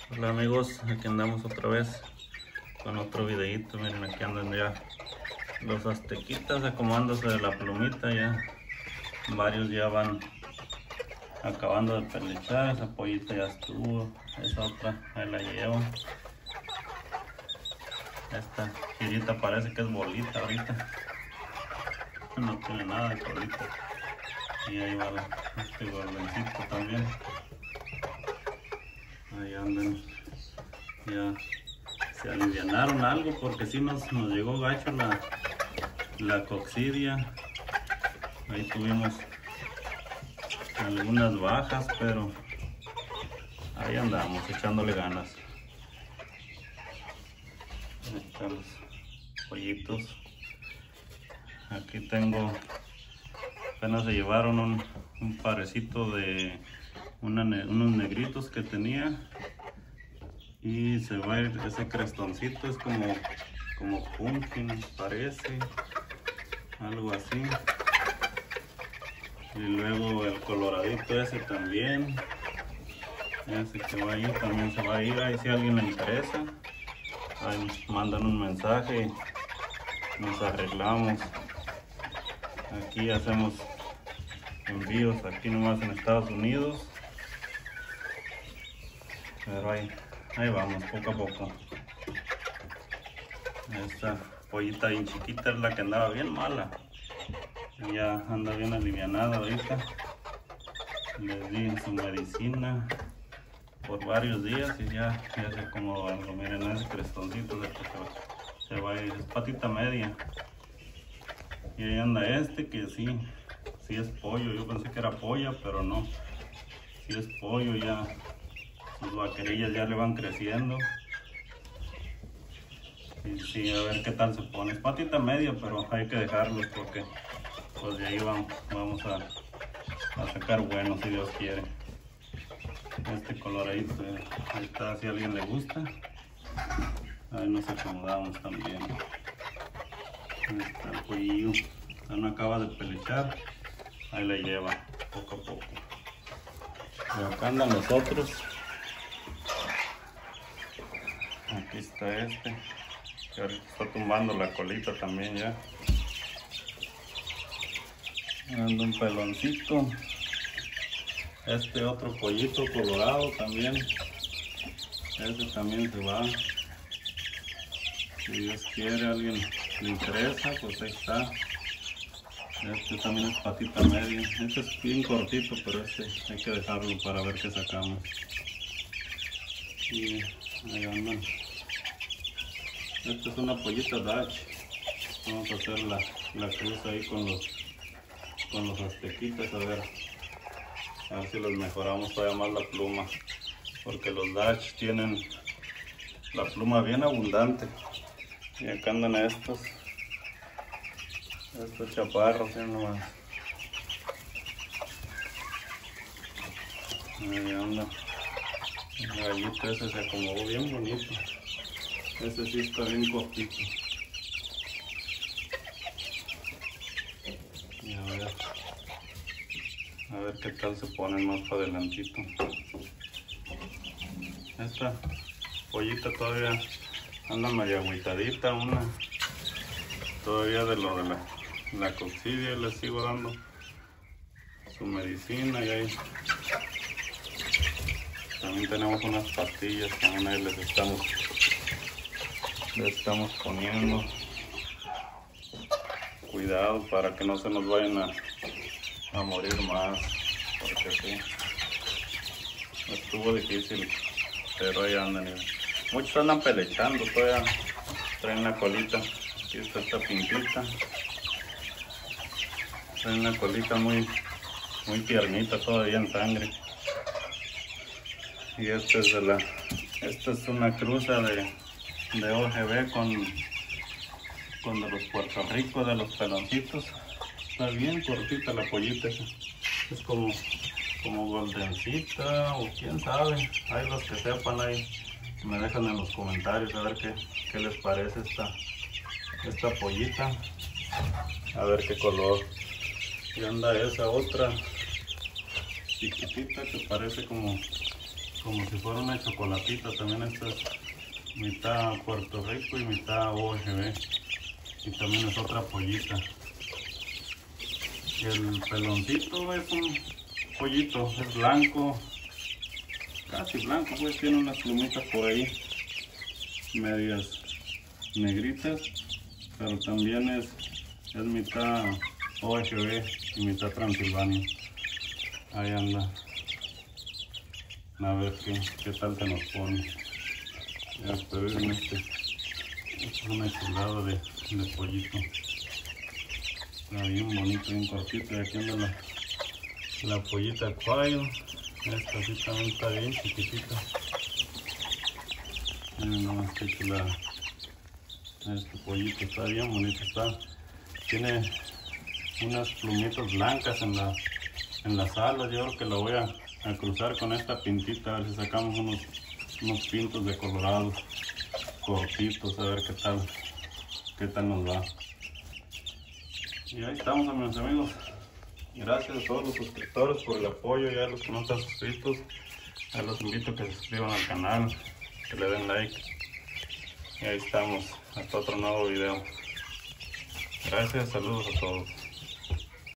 Hola amigos, aquí andamos otra vez con otro videito. Miren, aquí andan ya los aztequitas acomodándose de la plumita. Ya varios ya van acabando de pelechar. Esa pollita ya estuvo, esa otra ahí la llevo. Esta girita parece que es bolita ahorita, no tiene nada de colita. Y ahí va este gordoncito también. Ahí andan, ya se alivianaron algo porque sí nos llegó gacho la coccidia. Ahí tuvimos algunas bajas, pero ahí andamos echándole ganas. Ahí están los pollitos. Aquí tengo, apenas se llevaron un parecito de unos negritos que tenía, y se va a ir ese crestoncito. Es como pumpkin, parece algo así. Y luego el coloradito ese también, ese que va ahí también se va a ir. Ahí si a alguien le interesa, ahí nos mandan un mensaje y nos arreglamos. Aquí hacemos envíos aquí nomás en Estados Unidos, pero ahí vamos poco a poco. Esta pollita bien chiquita es la que andaba bien mala, ya anda bien alivianada ahorita. Les di su medicina por varios días y ya se acomodó algo. Miren ese crestoncito de que se va a ir, es patita media. Y ahí anda este que sí es pollo. Yo pensé que era polla, pero no, sí es pollo. Ya sus vaquerillas ya le van creciendo. Y sí, a ver qué tal se pone. Es patita media, pero hay que dejarlos porque pues de ahí vamos a sacar bueno, si Dios quiere. Este coloradito, ahí está, si a alguien le gusta. Ahí nos acomodamos también. Ahí está el pollillo, no acaba de pelechar, ahí la lleva poco a poco. Y acá andan los otros. Aquí está este, que ahorita está tumbando la colita también ya. Anda un peloncito. Este otro pollito colorado también, este también se va. Si Dios quiere, a alguien le interesa, pues ahí está. Este también es patita media. Este es bien cortito, pero este hay que dejarlo para ver qué sacamos. Y ahí andan. Esta es una pollita Dutch. Vamos a hacer la cruz ahí con los aztequitas, a ver si los mejoramos todavía más la pluma, porque los Dutch tienen la pluma bien abundante. Y acá andan estos chaparros, ¿sí? Nomás. Ahí anda. El gallito ese se acomodó bien bonito. Ese sí está bien cortito. Y a ver qué tal se ponen más para adelantito. Esta pollita todavía anda medio agüitadita, una todavía de lo de la coccidia. Le sigo dando su medicina y ahí también tenemos unas pastillas, también ahí les estamos poniendo. Cuidado para que no se nos vayan a morir más, porque sí, estuvo difícil, pero ahí andan. Muchos andan pelechando, todavía traen la colita. Aquí está esta pintita, traen la colita muy tiernita, todavía en sangre. Y esta es una cruza de OGB con de los Puerto Rico, de los peloncitos. Está bien cortita la pollita, es como goldencita o quién sabe. Hay los que sepan, ahí me dejan en los comentarios a ver qué les parece esta pollita, a ver qué color. Y anda esa otra chiquitita que parece como como si fuera una chocolatita. También esta es mitad Puerto Rico y mitad OGB. Y también es otra pollita. El peloncito es un pollito, es blanco, casi blanco, pues tiene unas plumitas por ahí, medias negritas, pero también es mitad OGB y mitad Transilvania. Ahí anda, a ver qué tal se nos pone. Ya, pero miren, esta es una chulada de pollito. Está bien bonito, bien cortito. Y aquí anda la pollita Quail. Esta sí también está bien chiquitita. Miren nomás qué chulada. Este pollito está bien bonito. Tiene unas plumitas blancas en las alas. Yo creo que la voy a cruzar con esta pintita, a ver si sacamos unos pintos de colorado cortitos, a ver qué tal nos va. Y ahí estamos, mis amigos. Gracias a todos los suscriptores por el apoyo, y a los que no están suscritos, los invito a que se suscriban al canal, que le den like. Y ahí estamos, hasta otro nuevo video. Gracias, saludos a todos.